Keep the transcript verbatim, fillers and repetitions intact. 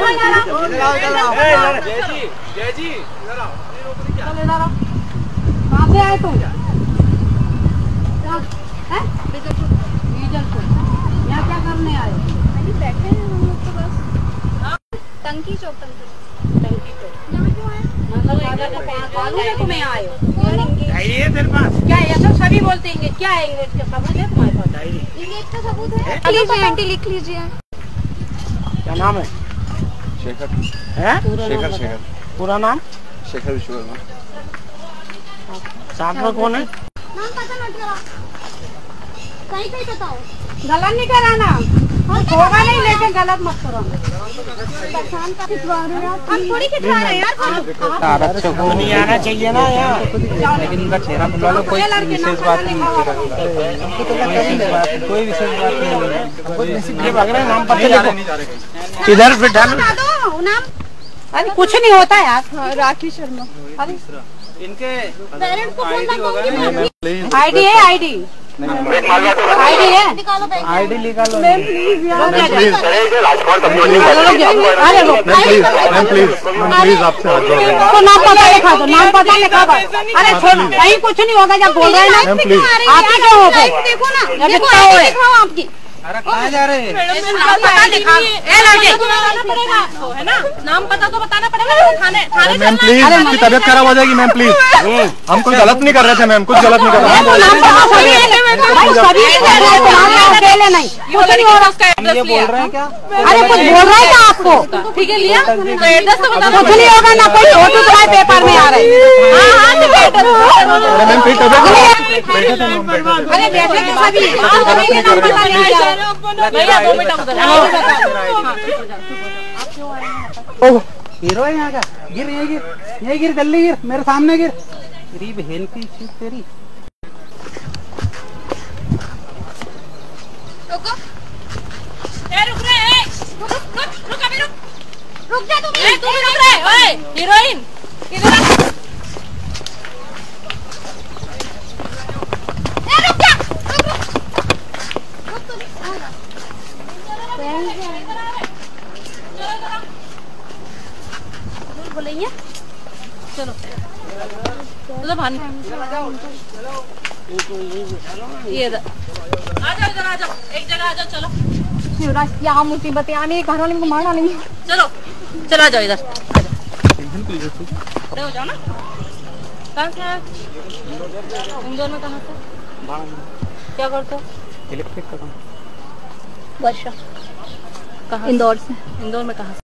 जय जी, जय जी, कहाँ से आए तुम? यहाँ क्या करने आए? बैठे हैं हम लोग तो बस। टंकी चौक, टंकी टंकी चौक। यहाँ क्यों आए? मालूम है तुम्हें आए हो? डायरी है तेरे पास? क्या ये सब सभी बोलते हैं क्या है? इंग्लिश का सबूत है तुम्हारे पास? डायरी इंग्लिश का सबूत है? लीजिए आंटी, लिख लीजिए। क्या नाम है? शेखर हैं? शेखर शेखर पूरा नाम? शेखर विश्वकर्मा। साथ में कौन है? नाम पता मत करो, सही सही बताओ। गलत नहीं कराना, होगा नहीं लेकिन गलत मत करो। हम थोड़ी खिंचवा रहे हैं यार। आरक्षक को नहीं आना चाहिए ना यहाँ, लेकिन इनका चेहरा बुला लो। कोई विशेष बात नहीं, कोई विशेष बात नहीं। ये भाग रहे नाम पता लिखो इधर पे डालो नाम। अरे कुछ नहीं होता यार। राखी शर्मा। इनके पेरेंट्स को फोन लगाओ। आईडी है, आईडी आईडी है, निकालो बैंक। आईडी निकालो। मैम प्लीज यार, मैम प्लीज अरे ma'am please ma'am please ma'am please आपसे हाथ जोड़ रहे हैं। तो नाम पता लिखा दो, नाम पता लिखा दो। अरे छोड़ो, कहीं कुछ नहीं होगा जब बोल रहे हैं ना। मैम प्लीज आपकी क्या हो गई? देखो ना, जब देखो इतना हो आईडी दिखाओ आपकी। अरे कहाँ जा रहे हैं? नाम पता लिखा ए लड़के बताना पड़ेगा तो है ना, नाम पता तो बताना पड़ेगा। थाने थाने मैम प्लीज उसकी तबीयत खराब हो जाएगी मैम प्लीज। हम कुछ गलत नहीं कर रहे थे मैम, कुछ गलत नहीं कर रहे नाम पता सभी सभी अकेले नहीं कुछ नहीं हो रहा। ये बोल रहे हैं क्या? अरे कुछ बोल रहा है क्या आपको? ठीक है लिया तो एड्रेस तो बता दो। कुछ नहीं होगा ना, कोई फोटो तुम्हारे पेपर में आ रहे हैं। हाँ हाँ ठीक है एड्रेस। अरे मैम फिर तबीयत अरे बैठे के सभी सभी के नाम पता नहीं जा रहे। भैया दो मिनट उधर हीरो है यहाँ का। गिर यही गिर, यही गिर, जल्दी गिर, मेरे सामने गिर। तेरी बहन की चीज तेरी। रुको, ए रुक रे, ए रुक रुक रुक अभी रुक रुक जा तुम। ए तू भी रुक रे। ओए हीरोइन इधर आ। ए रुक जा, रुक रुक रुक तुम। बोलेंगे चलो चलो भान ये इधर आ जाओ, इधर आ जाओ, एक जगह आ जाओ। चलो शिवराज क्या मुसीबतें आने, घर वाले को मार डालेंगे। चलो चलो आ जाओ, इधर खड़े हो जाओ ना। कहाँ से आए? इंदौर में कहाँ से? क्या करते हो? इलेक्ट्रिक का काम। वर्षा कहाँ? इंदौर से। इंदौर में कहाँ से?